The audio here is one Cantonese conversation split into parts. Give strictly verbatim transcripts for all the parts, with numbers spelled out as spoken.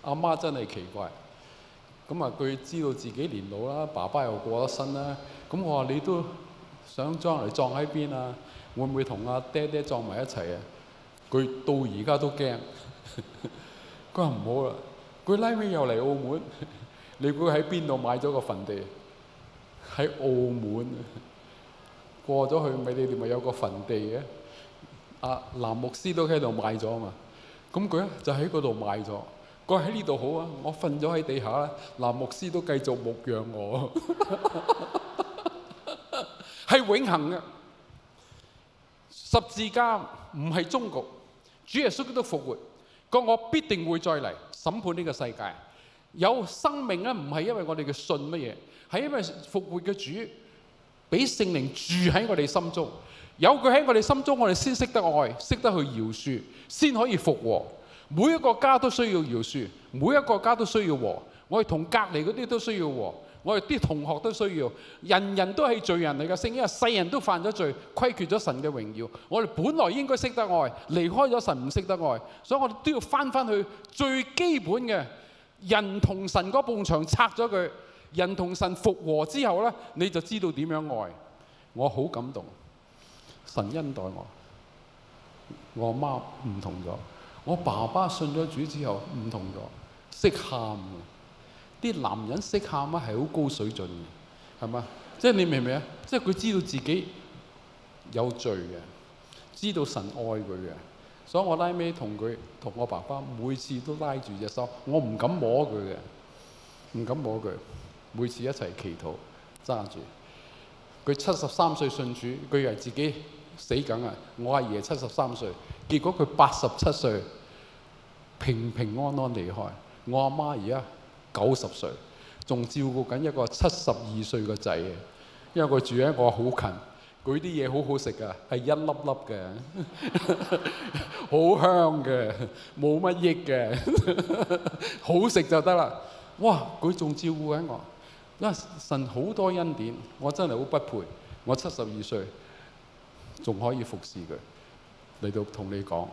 阿媽真係奇怪。咁啊，佢知道自己年老啦，爸爸又過咗身啦。咁我話你都想將來葬喺邊啊？會唔會同阿爹爹葬埋一齊啊？佢到而家都驚。佢話唔好啦，佢拉尾又嚟澳門。你估喺邊度買咗個墳地？喺澳門。過咗去咪你哋咪有個墳地嘅？阿藍牧師都喺度買咗嘛。咁佢咧就喺嗰度買咗。佢喺呢度好啊！我瞓咗喺地下啦，藍牧師都繼續牧養我，係永恆嘅。十字架唔係終局，主耶穌基督復活，講我必定會再嚟審判呢個世界。有生命咧，唔係因為我哋嘅信乜嘢，係因為復活嘅主俾聖靈住喺我哋心中，有佢喺我哋心中，我哋先識得愛，識得去饒恕，先可以復和。每一個家都需要饒恕，每一個家都需要和。我哋同隔離嗰啲都需要和，我哋啲同學都需要。人人都係罪人嚟嘅，聖經話世人都犯咗罪，虧缺咗神嘅榮耀。我哋本來應該識得愛，離開咗神唔識得愛，所以我哋都要翻翻去最基本嘅人同神嗰埲牆拆咗佢，人同神復和之後呢，你就知道點樣愛。我好感動，神恩待我，我媽唔同咗。我爸爸信咗主之後唔同咗，識喊啊！啲男人識喊啊，係好高水準嘅，係嘛？即係你明唔明啊？即係佢知道自己有罪嘅，知道神愛佢嘅，所以我拉尾同佢同我爸爸每次都拉住隻手，我唔敢摸佢嘅，唔敢摸佢。每次一齊祈禱，揸住佢七十三歲信主，佢以為自己死緊啊！我阿爺七十三歲，結果佢八十七歲。平平安安離開，我阿媽而家九十歲，仲照顧緊一個七十二歲嘅仔嘅，因為佢住喺我好近，佢啲嘢好好食㗎，係一粒粒嘅，好香嘅，冇乜益嘅，好食就得啦。哇！佢仲照顧緊我，因為神好多恩典，我真係好不配。我七十二歲仲可以服侍佢，嚟到同你講。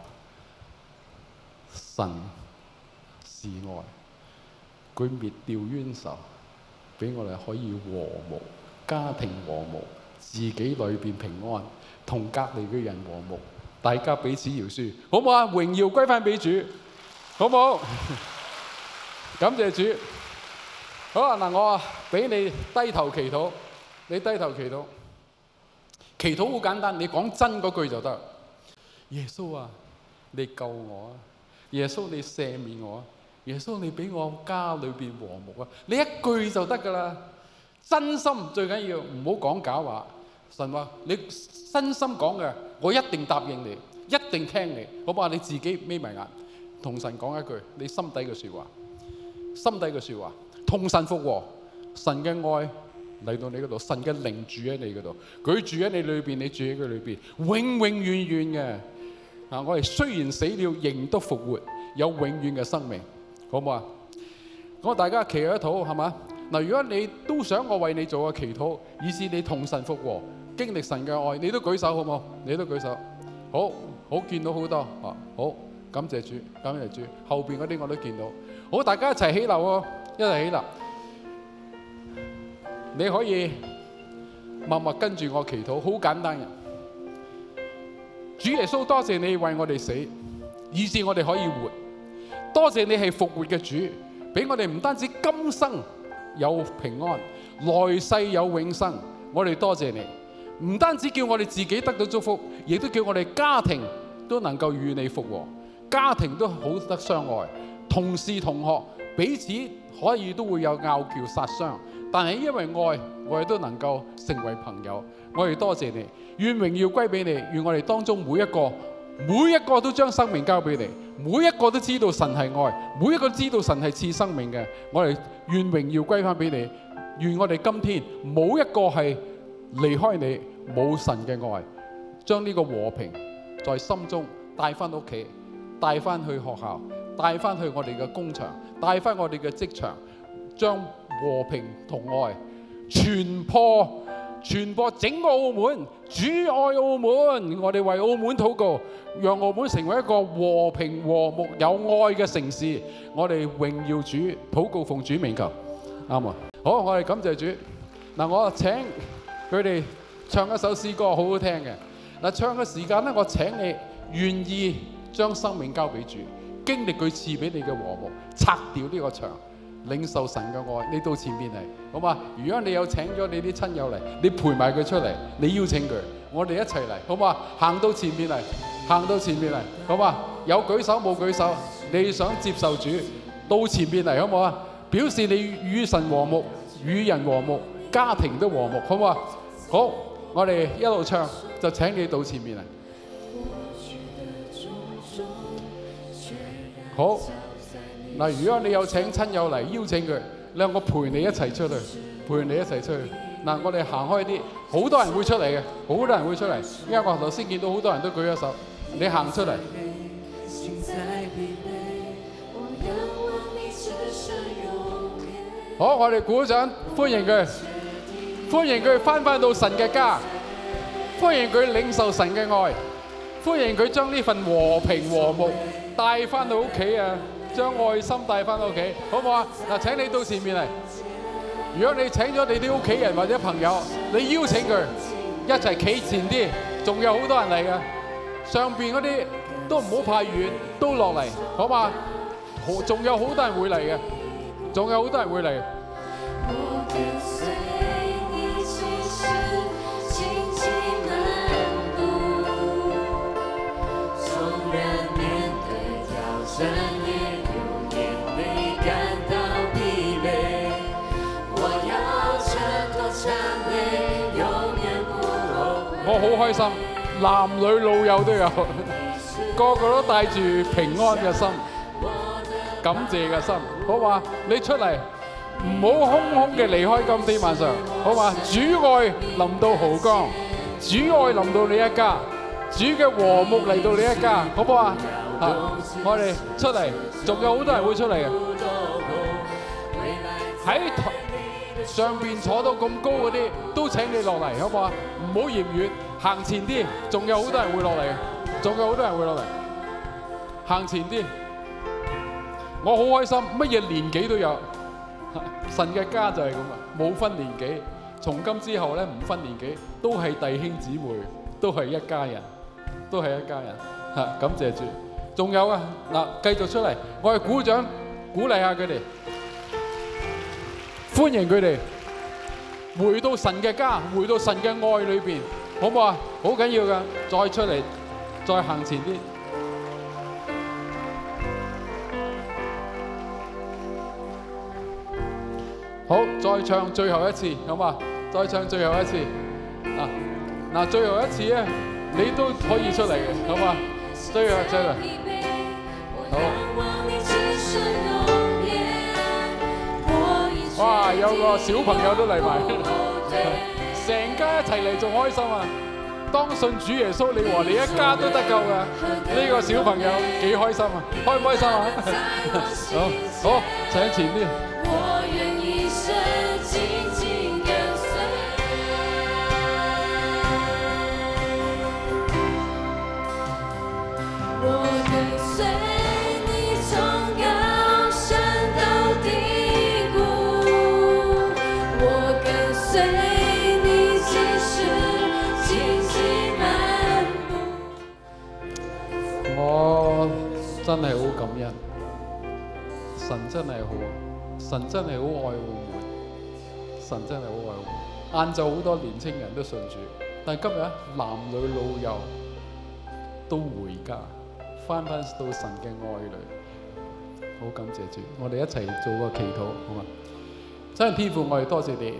神是愛，佢滅掉冤仇，俾我哋可以和睦，家庭和睦，自己裏邊平安，同隔離嘅人和睦，大家彼此饒恕，好唔好啊？榮耀歸翻俾主，好唔好？感謝主。好啊，嗱，我俾你低頭祈禱，你低頭祈禱，祈禱好簡單，你講真嗰句就得。耶穌啊，你救我啊！耶穌你赦免我啊！耶穌你俾我家裏邊和睦啊！你一句就得噶啦，真心最緊要，唔好講假話。神話你真心講嘅，我一定答應你，一定聽你，好唔好啊？你自己眯埋眼，同神講一句你心底嘅説話，心底嘅説話，同神復和，神嘅愛嚟到你嗰度，神嘅靈住喺你嗰度，佢住喺你裏邊，你住喺佢裏邊，永永遠遠嘅。啊！我哋雖然死了，仍都復活，有永遠嘅生命，好唔好啊？咁大家祈一禱係嘛？嗱，如果你都想我為你做個祈禱，以致你同神復和，經歷神嘅愛，你都舉手好唔好？你都舉手，好好見到好多啊！好，感謝主，感謝主。後邊嗰啲我都見到，好，大家一齊起立喎，一齊起立。你可以默默跟住我祈禱，好簡單嘅。主耶穌，多謝你為我哋死，以致我哋可以活。多謝你係復活嘅主，俾我哋唔單止今生有平安，來世有永生。我哋多謝你，唔單止叫我哋自己得到祝福，亦都叫我哋家庭都能夠與你復和，家庭都好得相愛，同事同學彼此可以都會有拗撬殺傷，但係因為愛，我哋都能夠成為朋友。我哋多謝你，願榮耀歸俾你，願我哋當中每一個每一個都將生命交俾你，每一個都知道神係愛，每一個都知道神係賜生命嘅。我哋願榮耀歸翻俾你，願我哋今天冇一個係離開你，冇神嘅愛，將呢個和平在心中帶翻屋企，帶翻去學校，帶翻去我哋嘅工場，帶翻我哋嘅職場，將和平同愛傳播傳播整個澳門，主愛澳門。我哋為澳門禱告，讓澳門成為一個和平和睦有愛嘅城市。我哋榮耀主，禱告奉主名求，啱啊！好，我哋感謝主。嗱，我請佢哋唱一首詩歌，好好聽嘅。嗱，唱嘅時間咧，我請你願意將生命交俾主，經歷佢賜俾你嘅和睦，拆掉呢個牆，領受神嘅愛。你到前面嚟，好嘛？如果你有請咗你啲親友嚟，你陪埋佢出嚟，你邀請佢，我哋一齊嚟，好嘛？行到前面嚟，行到前面嚟，好嘛？有舉手冇舉手，你想接受主，到前面嚟，好唔好啊？表示你與神和睦，與人和睦，家庭都和睦，好唔好啊？好，我哋一路唱，就請你到前面嚟。好，嗱，如果你有請親友嚟，邀請佢，你話我陪你一齊出去，陪你一齊出去。嗱，我哋行開啲，好多人會出嚟嘅，好多人會出嚟。因為我頭先見到好多人都舉咗手，你行出嚟。好，我哋鼓掌，歡迎佢，歡迎佢翻返到神嘅家，歡迎佢領受神嘅愛，歡迎佢將呢份和平和睦帶翻到屋企啊！將愛心帶翻到屋企，好唔好啊？嗱，請你到前面嚟。如果你請咗你啲屋企人或者朋友，你邀請佢一齊企前啲，仲有好多人嚟嘅。上邊嗰啲都唔好怕遠，都落嚟，好嘛？好，仲有好多人會嚟嘅，仲有好多人會嚟。我好開心，男女老幼都有，個個都帶住平安嘅心、感謝嘅心，好嘛？你出嚟唔好空空嘅離開今天晚上，好嘛？主愛臨到濠江，主愛臨到你一家，主嘅和睦嚟到你一家，好唔好啊？嚇！我哋出嚟，仲有好多人會出嚟嘅。喺上邊坐到咁高嗰啲，都請你落嚟，好唔好啊？唔好嫌遠，行前啲，仲有好多人會落嚟嘅，仲有好多人會落嚟，行前啲。我好開心，乜嘢年紀都有，神嘅家就係咁啊，冇分年紀。從今之後咧，唔分年紀，都係弟兄姊妹，都係一家人，都係一家人。嚇，感謝主。仲有啊，嗱，繼續出嚟，我哋鼓掌鼓勵下佢哋，歡迎佢哋回到神嘅家，回到神嘅愛裏邊，好唔好啊？好緊要噶，再出嚟，再行前啲。好，再唱最後一次，好嘛？再唱最後一次。嗱嗱，最後一次咧，你都可以出嚟嘅，好嘛？最後最後。好。哇！有個小朋友都嚟埋，成家一齊嚟仲開心啊！當信主耶穌，你和你一家都得救㗎。呢個小朋友幾開心啊！開唔開心啊？好，好，請前啲。我真係好感恩，神真係好，神真係好愛澳門，神真係好愛澳門。晏晝好多年青人都信主，但係今日男女老幼都回家，翻返到神嘅愛裏，好感謝主。我哋一齊做個祈禱，好嘛？真係天父，我哋多謝你，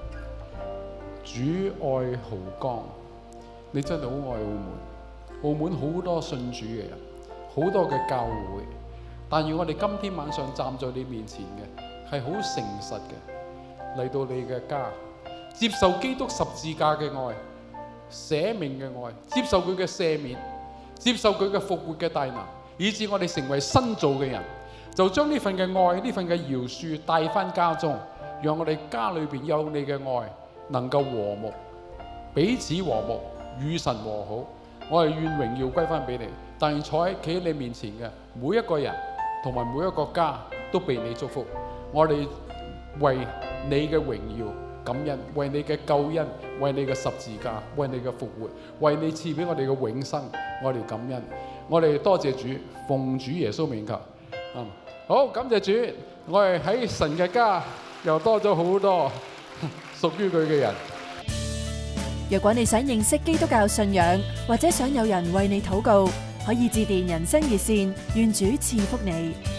主愛濠江，你真係好愛澳門。澳門好多信主嘅人，好多嘅教會，但願我哋今天晚上站在你面前嘅係好誠實嘅嚟到你嘅家，接受基督十字架嘅愛、捨命嘅愛，接受佢嘅赦免，接受佢嘅復活嘅大能，以致我哋成為新造嘅人，就將呢份嘅愛、呢份嘅饒恕帶翻家中，讓我哋家裏邊有你嘅愛，能夠和睦， 彼此和睦，與神和好。我哋願榮耀歸翻俾你。但係坐喺企喺你面前嘅每一個人同埋每一個家都被你祝福。我哋為你嘅榮耀感恩，為你嘅救恩，為你嘅十字架，為你嘅復活，為你賜俾我哋嘅永生，我哋感恩。我哋多謝主，奉主耶穌名求。嗯，好，感謝主，我哋喺神嘅家又多咗好多屬於佢嘅人。 若果你想認識基督教信仰，或者想有人為你禱告，可以致電人生熱線，願主賜福你。